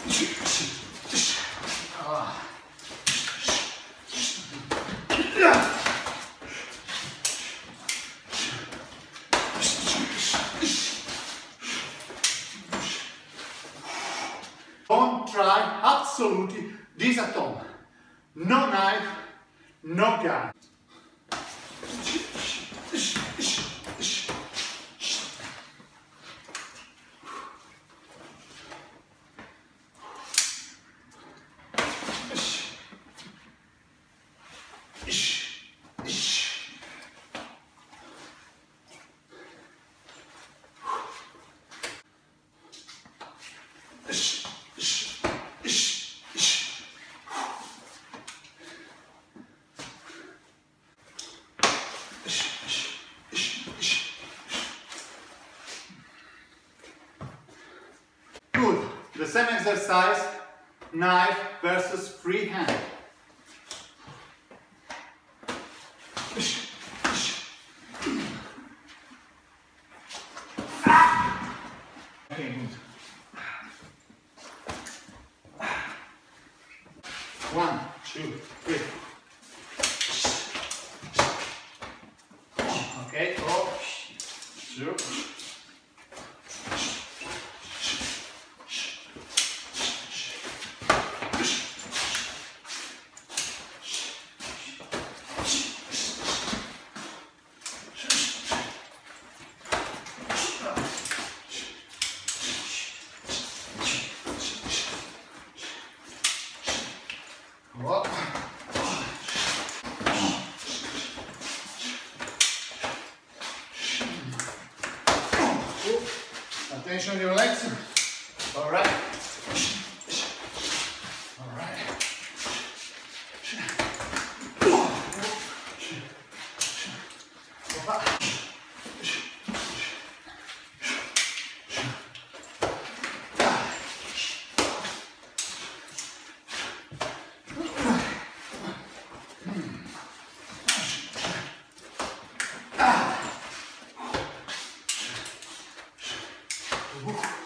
Don't try absolutely this at home. No knife, no gun. Good. The same exercise, knife versus free hand. Okay, good. 1, 2, 3. Okay, go. 2. Attention to your legs. All right. All right. Woo.